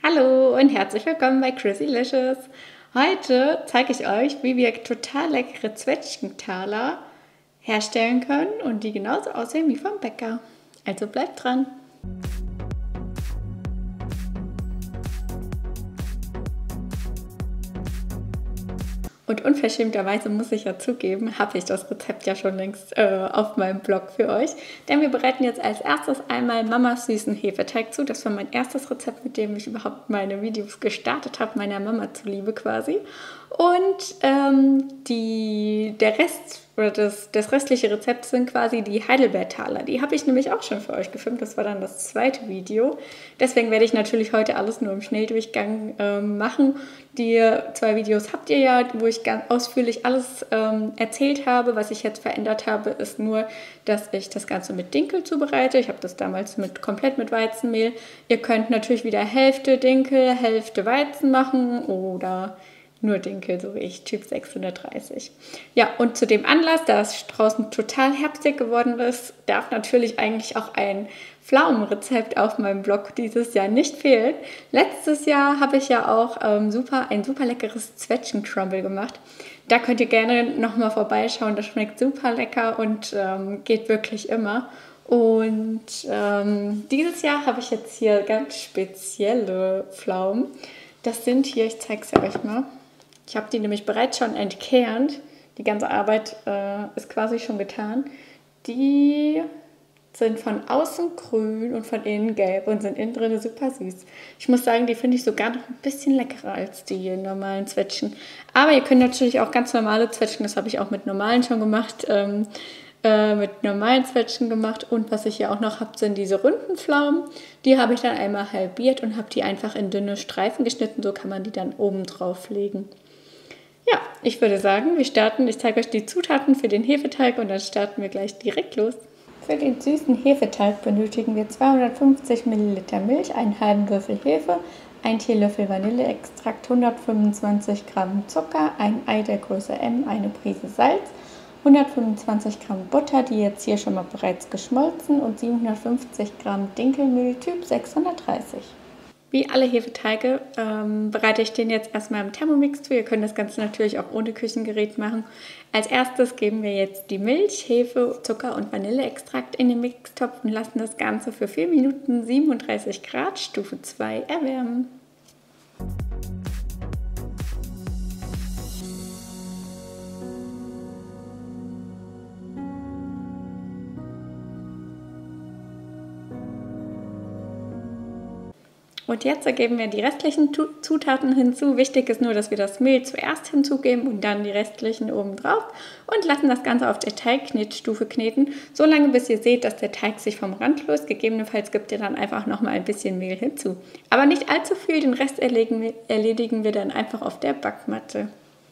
Hallo und herzlich willkommen bei Chrissylicious. Heute zeige ich euch, wie wir total leckere Zwetschgentaler herstellen können und die genauso aussehen wie vom Bäcker. Also bleibt dran! Und unverschämterweise muss ich ja zugeben, habe ich das Rezept ja schon längst auf meinem Blog für euch. Denn wir bereiten jetzt als erstes einmal Mamas süßen Hefeteig zu. Das war mein erstes Rezept, mit dem ich überhaupt meine Videos gestartet habe, meiner Mama zuliebe quasi. Und der Rest oder das restliche Rezept sind quasi die Heidelbeertaler. Die habe ich nämlich auch schon für euch gefilmt. Das war dann das zweite Video. Deswegen werde ich natürlich heute alles nur im Schnelldurchgang machen. Die zwei Videos habt ihr ja, wo ich ganz ausführlich alles erzählt habe. Was ich jetzt verändert habe, ist nur, dass ich das Ganze mit Dinkel zubereite. Ich habe das damals komplett mit Weizenmehl. Ihr könnt natürlich wieder Hälfte Dinkel, Hälfte Weizen machen oder nur Dinkel, so wie ich, Typ 630. Ja, und zu dem Anlass, da es draußen total herbstig geworden ist, darf natürlich eigentlich auch ein Pflaumenrezept auf meinem Blog dieses Jahr nicht fehlen. Letztes Jahr habe ich ja auch ein super leckeres Zwetschgencrumble gemacht. Da könnt ihr gerne nochmal vorbeischauen. Das schmeckt super lecker und geht wirklich immer. Und dieses Jahr habe ich jetzt hier ganz spezielle Pflaumen. Das sind hier, ich zeige es ja euch mal. Ich habe die nämlich bereits schon entkernt. Die ganze Arbeit ist quasi schon getan. Die sind von außen grün und von innen gelb und sind innen drin super süß. Ich muss sagen, die finde ich sogar noch ein bisschen leckerer als die normalen Zwetschgen. Aber ihr könnt natürlich auch ganz normale Zwetschgen, das habe ich auch mit normalen schon gemacht, mit normalen Zwetschgen gemacht. Und was ich hier auch noch habe, sind diese runden Pflaumen. Die habe ich dann einmal halbiert und habe die einfach in dünne Streifen geschnitten. So kann man die dann oben drauf legen. Ja, ich würde sagen, wir starten. Ich zeige euch die Zutaten für den Hefeteig und dann starten wir gleich direkt los. Für den süßen Hefeteig benötigen wir 250 ml Milch, einen halben Würfel Hefe, 1 Teelöffel Vanilleextrakt, 125 Gramm Zucker, ein Ei der Größe M, eine Prise Salz, 125 Gramm Butter, die jetzt hier schon mal bereits geschmolzen, und 750 Gramm Dinkelmehl Typ 630. Wie alle Hefeteige bereite ich den jetzt erstmal im Thermomix zu. Ihr könnt das Ganze natürlich auch ohne Küchengerät machen. Als erstes geben wir jetzt die Milch, Hefe, Zucker und Vanilleextrakt in den Mixtopf und lassen das Ganze für 4 Minuten 37 Grad Stufe 2 erwärmen. Und jetzt geben wir die restlichen Zutaten hinzu. Wichtig ist nur, dass wir das Mehl zuerst hinzugeben und dann die restlichen oben drauf und lassen das Ganze auf der Teigknetstufe kneten, solange bis ihr seht, dass der Teig sich vom Rand löst. Gegebenenfalls gebt ihr dann einfach nochmal ein bisschen Mehl hinzu. Aber nicht allzu viel, den Rest erledigen wir dann einfach auf der Backmatte.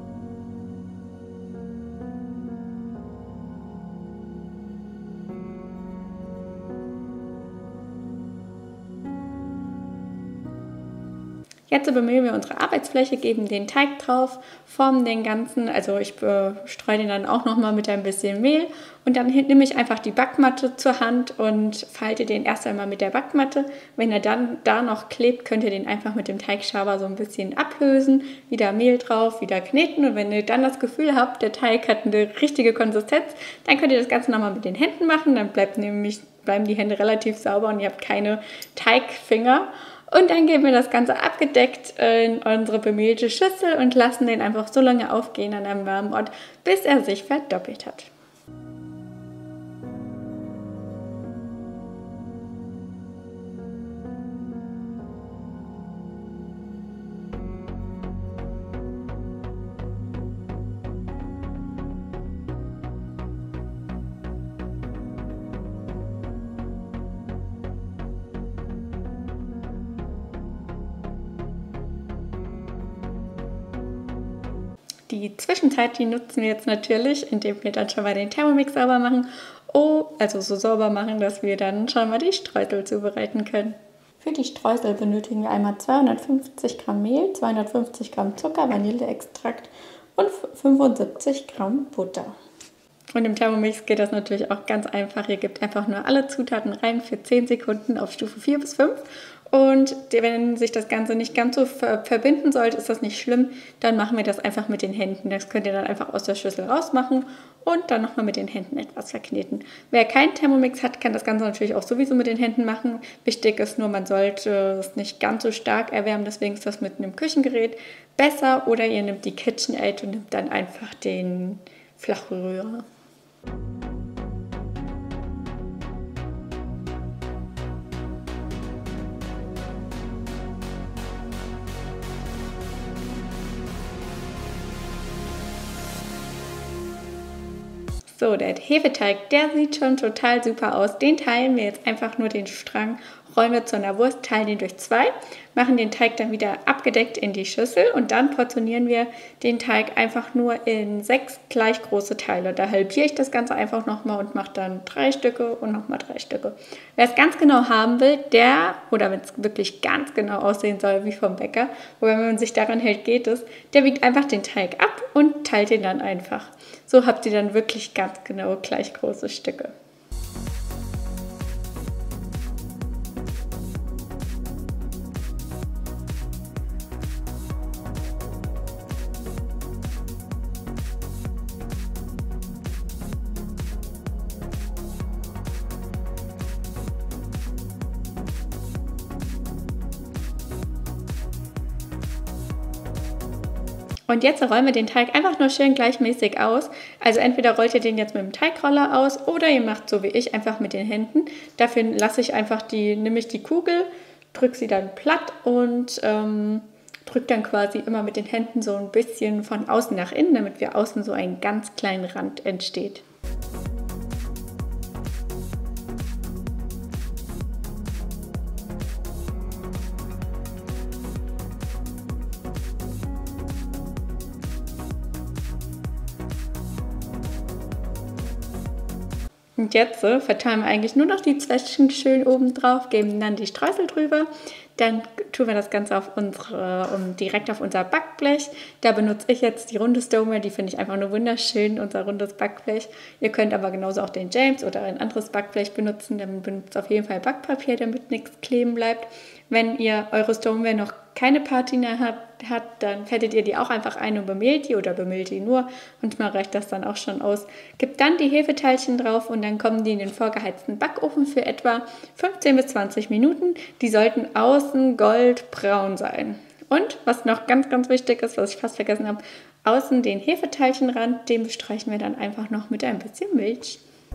Jetzt bemühen wir unsere Arbeitsfläche, geben den Teig drauf, formen den ganzen, also ich streue den dann auch nochmal mit ein bisschen Mehl und dann nehme ich einfach die Backmatte zur Hand und falte den erst einmal mit der Backmatte. Wenn er dann da noch klebt, könnt ihr den einfach mit dem Teigschaber so ein bisschen ablösen, wieder Mehl drauf, wieder kneten, und wenn ihr dann das Gefühl habt, der Teig hat eine richtige Konsistenz, dann könnt ihr das Ganze nochmal mit den Händen machen, dann bleiben die Hände relativ sauber und ihr habt keine Teigfinger. Und dann geben wir das Ganze abgedeckt in unsere bemehlte Schüssel und lassen den einfach so lange aufgehen an einem warmen Ort, bis er sich verdoppelt hat. Die Zwischenzeit, die nutzen wir jetzt natürlich, indem wir dann schon mal den Thermomix sauber machen. Also so sauber machen, dass wir dann schon mal die Streusel zubereiten können. Für die Streusel benötigen wir einmal 250 Gramm Mehl, 250 Gramm Zucker, Vanilleextrakt und 75 Gramm Butter. Und im Thermomix geht das natürlich auch ganz einfach. Ihr gebt einfach nur alle Zutaten rein für 10 Sekunden auf Stufe 4 bis 5 Und wenn sich das Ganze nicht ganz so verbinden sollte, ist das nicht schlimm. Dann machen wir das einfach mit den Händen. Das könnt ihr dann einfach aus der Schüssel rausmachen und dann nochmal mit den Händen etwas verkneten. Wer keinen Thermomix hat, kann das Ganze natürlich auch sowieso mit den Händen machen. Wichtig ist nur, man sollte es nicht ganz so stark erwärmen. Deswegen ist das mit einem Küchengerät besser. Oder ihr nehmt die KitchenAid und nehmt dann einfach den Flachrührer. So, der Hefeteig, der sieht schon total super aus. Den teilen wir jetzt einfach nur den Strang, rollen wir zu einer Wurst, teilen den durch 2, machen den Teig dann wieder abgedeckt in die Schüssel und dann portionieren wir den Teig einfach nur in 6 gleich große Teile. Da halbiere ich das Ganze einfach nochmal und mache dann 3 Stücke und nochmal 3 Stücke. Wer es ganz genau haben will, oder wenn es wirklich ganz genau aussehen soll wie vom Bäcker, wobei wenn man sich daran hält, geht es, der wiegt einfach den Teig ab und teilt ihn dann einfach. So habt ihr dann wirklich ganz genau gleich große Stücke. Und jetzt rollen wir den Teig einfach nur schön gleichmäßig aus. Also entweder rollt ihr den jetzt mit dem Teigroller aus oder ihr macht so wie ich einfach mit den Händen. Dafür nehme ich die Kugel, drücke sie dann platt und drücke dann quasi immer mit den Händen so ein bisschen von außen nach innen, damit wir außen so einen ganz kleinen Rand entsteht. Und jetzt verteilen wir eigentlich nur noch die Zwetschgen schön oben drauf, geben dann die Streusel drüber. Dann tun wir das Ganze direkt auf unser Backblech. Da benutze ich jetzt die runde Stoneware, die finde ich einfach nur wunderschön, unser rundes Backblech. Ihr könnt aber genauso auch den James oder ein anderes Backblech benutzen. Dann benutzt auf jeden Fall Backpapier, damit nichts kleben bleibt. Wenn ihr eure Stoneware noch keine Patina hat, dann fettet ihr die auch einfach ein und bemehlt die oder bemehlt die nur. Manchmal reicht das dann auch schon aus. Gebt dann die Hefeteilchen drauf und dann kommen die in den vorgeheizten Backofen für etwa 15 bis 20 Minuten. Die sollten außen goldbraun sein. Und was noch ganz, ganz wichtig ist, was ich fast vergessen habe, außen den Hefeteilchenrand, den bestreichen wir dann einfach noch mit ein bisschen Milch.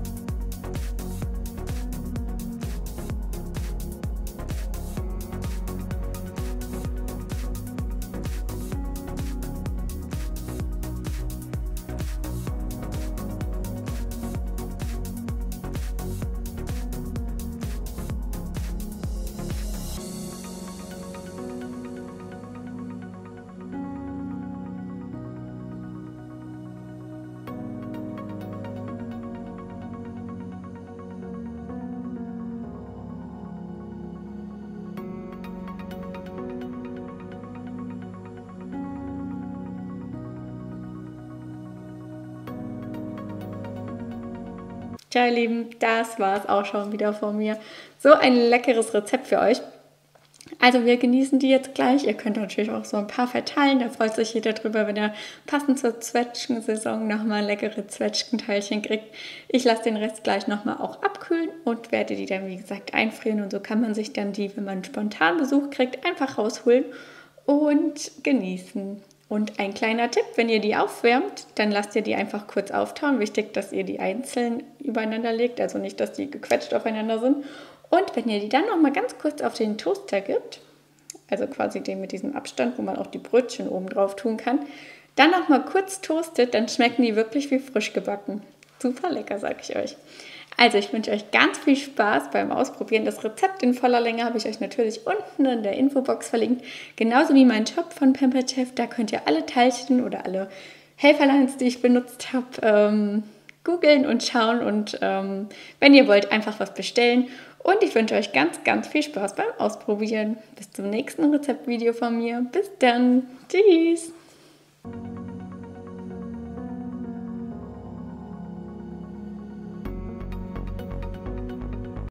Tja, ihr Lieben, das war es auch schon wieder von mir. So ein leckeres Rezept für euch. Also wir genießen die jetzt gleich. Ihr könnt natürlich auch so ein paar verteilen. Da freut sich jeder drüber, wenn er passend zur Zwetschgensaison nochmal leckere Zwetschgenteilchen kriegt. Ich lasse den Rest gleich nochmal auch abkühlen und werde die dann, wie gesagt, einfrieren. Und so kann man sich dann die, wenn man spontan Besuch kriegt, einfach rausholen und genießen. Und ein kleiner Tipp, wenn ihr die aufwärmt, dann lasst ihr die einfach kurz auftauen. Wichtig, dass ihr die einzeln übereinander legt, also nicht, dass die gequetscht aufeinander sind. Und wenn ihr die dann noch mal ganz kurz auf den Toaster gibt, also quasi den mit diesem Abstand, wo man auch die Brötchen oben drauf tun kann, dann noch mal kurz toastet, dann schmecken die wirklich wie frisch gebacken. Super lecker, sage ich euch. Also ich wünsche euch ganz viel Spaß beim Ausprobieren. Das Rezept in voller Länge habe ich euch natürlich unten in der Infobox verlinkt. Genauso wie mein Shop von Pampered Chef. Da könnt ihr alle Teilchen oder alle Helferleins, die ich benutzt habe, googeln und schauen. Und wenn ihr wollt, einfach was bestellen. Und ich wünsche euch ganz, ganz viel Spaß beim Ausprobieren. Bis zum nächsten Rezeptvideo von mir. Bis dann. Tschüss.